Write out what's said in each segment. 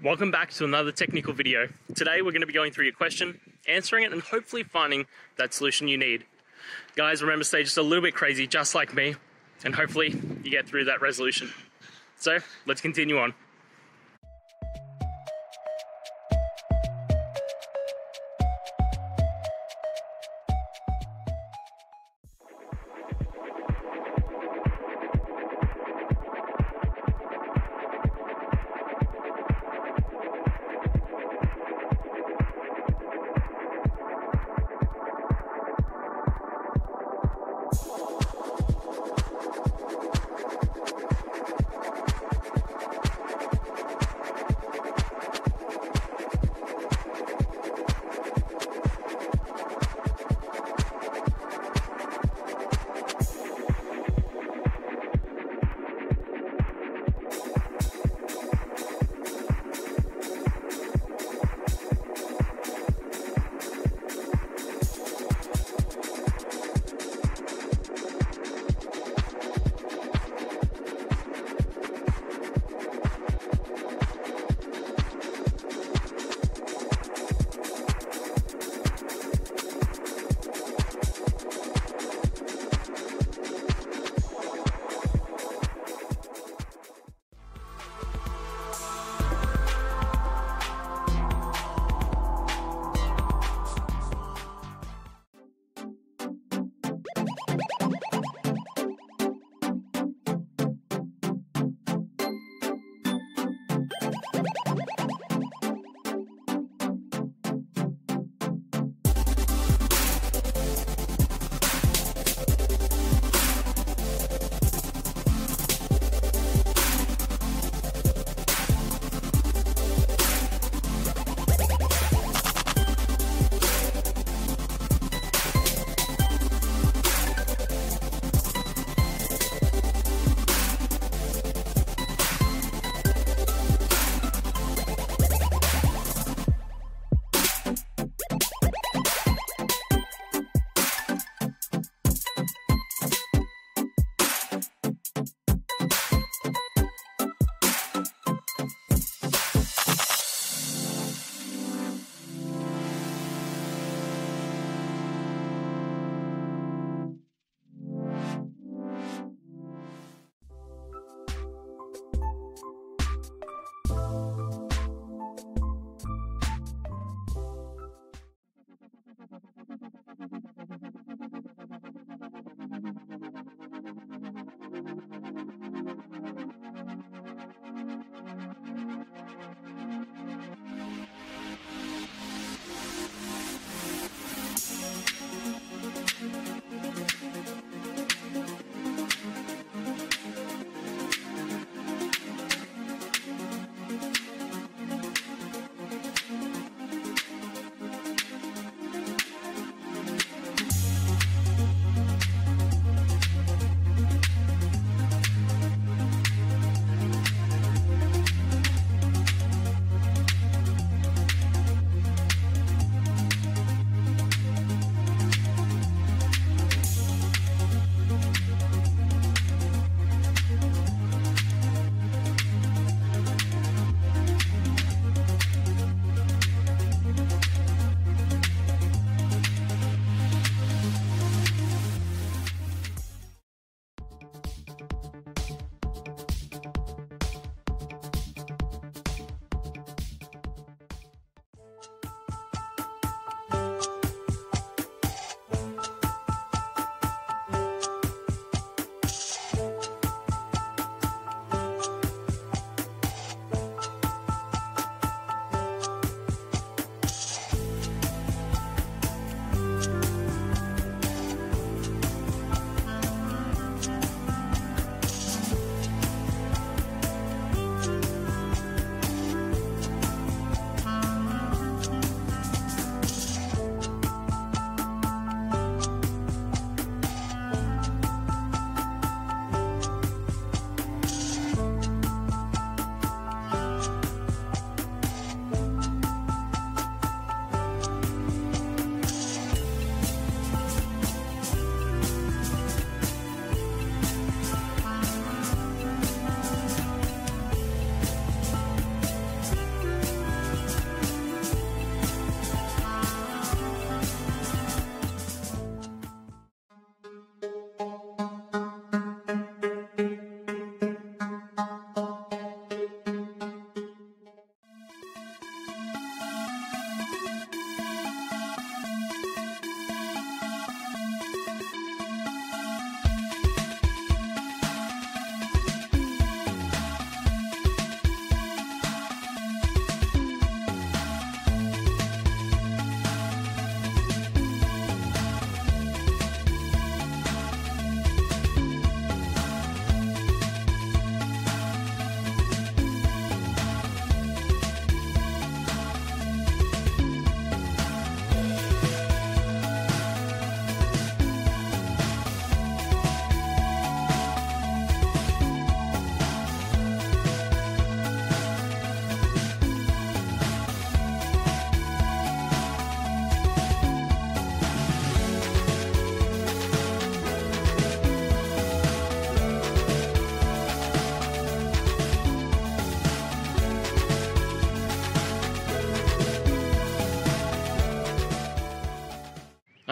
Welcome back to another technical video. Today we're going to be going through your question, answering it, and hopefully finding that solution you need. Guys, remember, stay just a little bit crazy, just like me, and hopefully you get through that resolution. So let's continue on.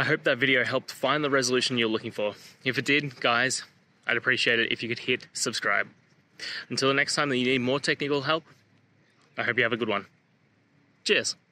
I hope that video helped find the resolution you're looking for. If it did, guys, I'd appreciate it if you could hit subscribe. Until the next time that you need more technical help, I hope you have a good one. Cheers.